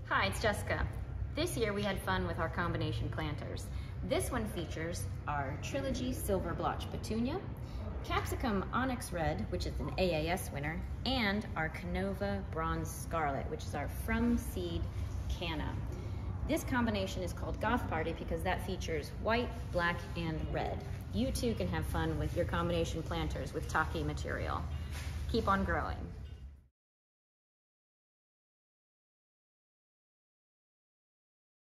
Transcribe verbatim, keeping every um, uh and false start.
Hi, it's Jessica. This year we had fun with our combination planters. This one features our Trilogy Silver Blotch Petunia, Capsicum Onyx Red, which is an A A S winner, and our Cannova Bronze Scarlet, which is our from seed canna. This combination is called Goth Party because that features white, black, and red. You too can have fun with your combination planters with Takii material. Keep on growing.